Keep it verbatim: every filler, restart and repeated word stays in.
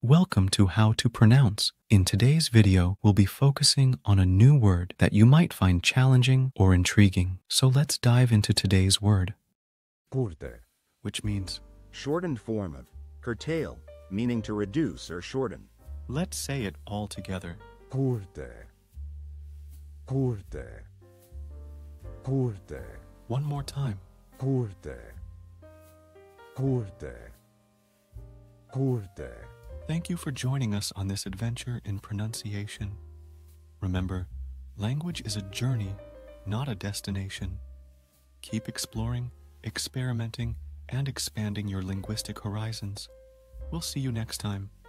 Welcome to How to Pronounce. In today's video, we'll be focusing on a new word that you might find challenging or intriguing. So let's dive into today's word, Curta, which means, shortened form of curtail, meaning to reduce or shorten. let's say it all together. Curta, curta, curta, One more time. curta, curta, curta. Thank you for joining us on this adventure in pronunciation. Remember, language is a journey, not a destination. Keep exploring, experimenting, and expanding your linguistic horizons. We'll see you next time.